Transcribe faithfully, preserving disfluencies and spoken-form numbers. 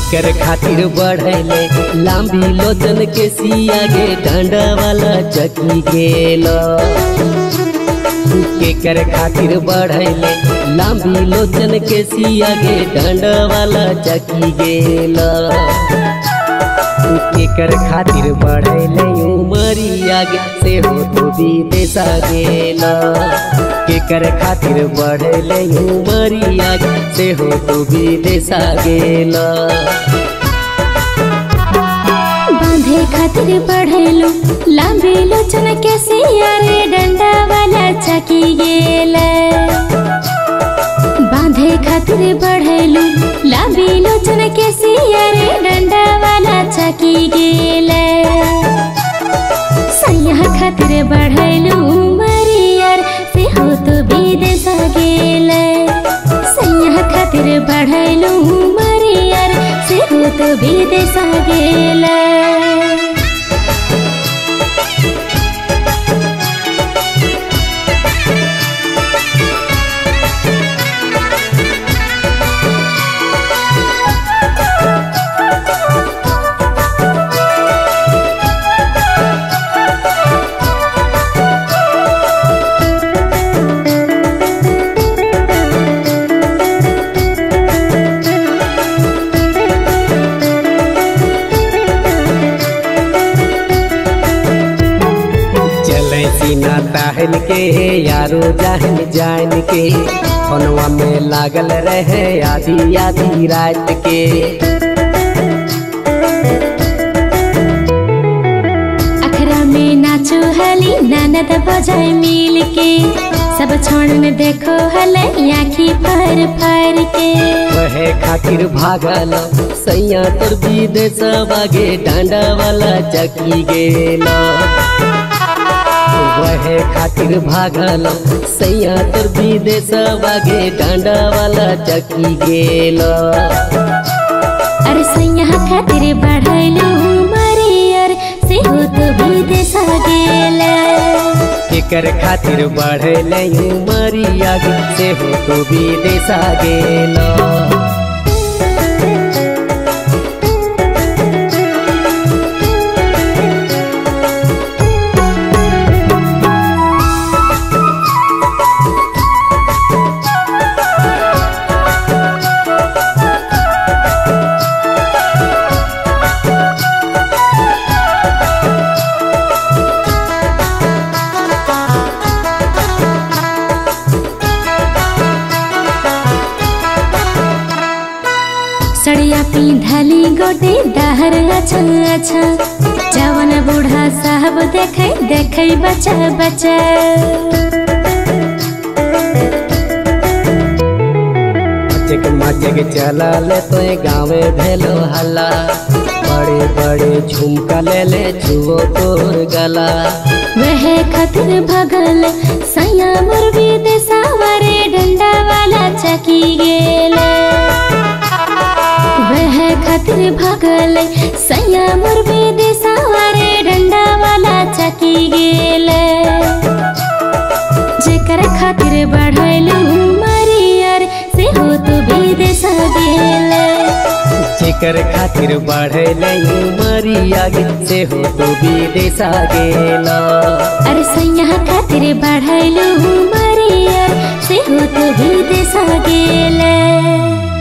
केकर खातिर बढ़ैले लांबी लोचन के सिया गे डांडा वाला चकी गेल। केकर खातिर बढ़ैले लांबी लोचन के सिया गे डांडा वाला चकी गेल। केकर खातिर बढ़ैले उमरिया गे से हो तो विदेशा गेल। केकर खातिर बढ़ैले उमरिया गे से हो तो विदेशा गेल। बांधे खातिर बढ़ैलू लांबी लोचन के सिया रे डंडा वाला चकी गेल। बांधे खातिर बढ़ैलू लांबी लोचन के सिया रे डंडा वाला चकी गेल। सैया खातिर बढ़ैलू उमरियर से हो तो विदेशा गेल। सैया खातिर बढ़ैलू उमरियर से हो तो विदेशा गेल। सीना ताहन के यारो जाहन जान के फोनवा में लागल रहे आधी आधी रात के। अखरा में नाचो हली ननद बजाए मिल के सब छोड़न देखो हले आँखी फर फर के। वह खातिर भागल सैया तोर विदेश बागे डांडा वाला चकी गेला। वह खातिर भागल सैया तोर विदेश बागे डांडा वाला चकी गेल। अरे सैया खातिर बढ़ैलू उमरियर से हो तो विदेश गेल। केकर खातिर बढ़ैले उमरिया गे से हो तो विदेश गेल। सड़िया पिंधली गोटे दहर अच्छा अच्छा जवन बूढ़ा साहब देखे देखे बच्चा बच्चा। मचक मचक चला ले तो गाँवे भेलो हल्ला बड़े बड़े झुमका ले ले छुओ तोर गला। वह खातिर भगल सैया मोर विदेशा रे डंडा वाला चकी गेल। वह खातिर भगल सैया मोर विदेशा रे डंडा वाला चकी गेल। जेकर खातिर बढ़ैलू उमरियर से हो तो विदेशा गेल। जेकर खातिर बढ़ैले उमरिया गे से हो तो विदेशा गेल। अरे सैया खातिर बढ़ैलू उमरियर से हो तो विदेशा गेल।